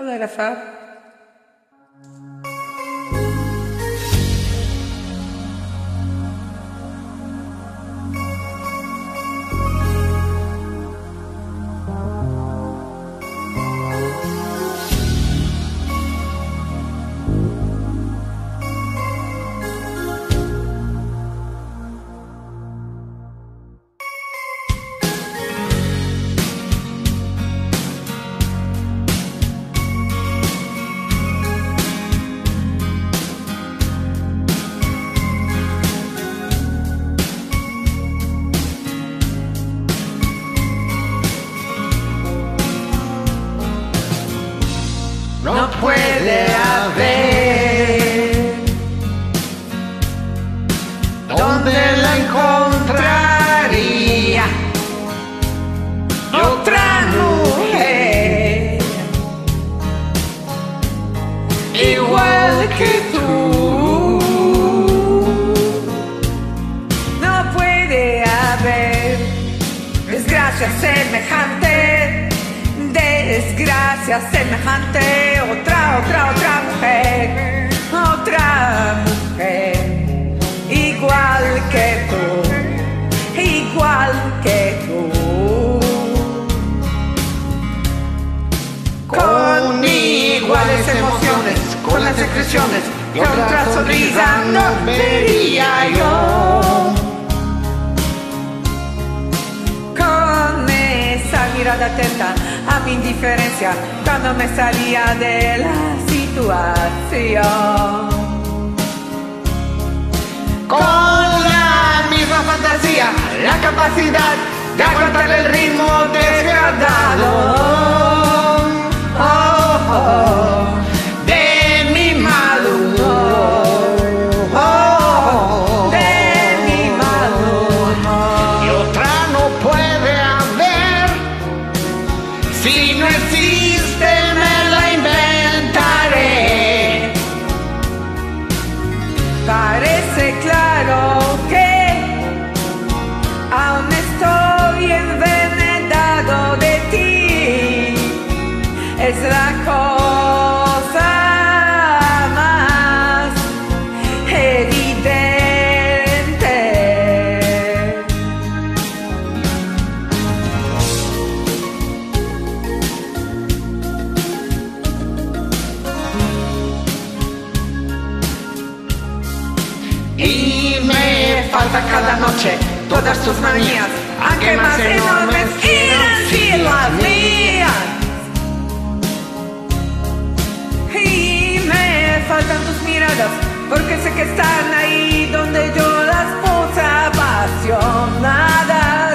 Hola, Rafa. No puede haber donde la encontraría otra mujer igual que tú. No puede haber desgracia semejante, desgracia semejante, otra mujer, igual que tú, con iguales emociones, con las expresiones y otra sonrisa no vería yo. Mirada atenta a mi indiferencia cuando me salía de la situación. Con la misma fantasía, la capacidad de aguantar el ritmo desgradado de mi mal humor, de mi mal humor. y otra no puede haber. Si no existe, me la inventaré. Parece claro que aún estoy envenenado de ti. Es la cosa más evidente. Y me falta cada noche todas tus manías, aunque más enormes eran sí las mías. Y me faltan tus miradas, porque sé que están ahí donde yo las puse apasionadas.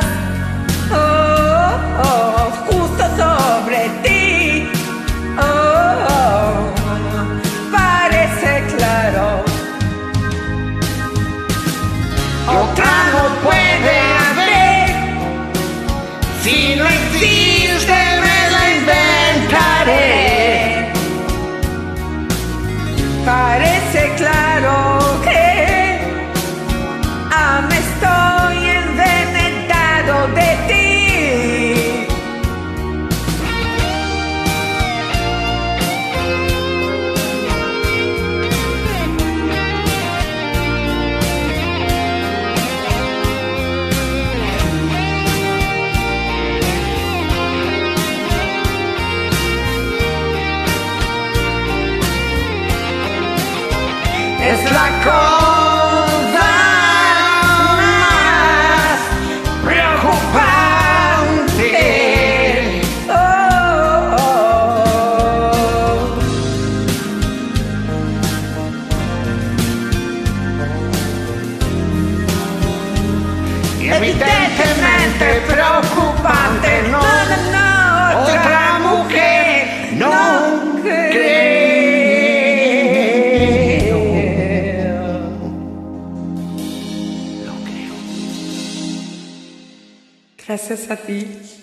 Justo sobre ti. Parece claro. Otra no puede haber. Si no existe, me la inventaré. Parece claro que me estoy envenenado de ti. Es la cosa más preocupante. Evidentemente preocupante. No, Otra mujer no creo. Gracias a ti.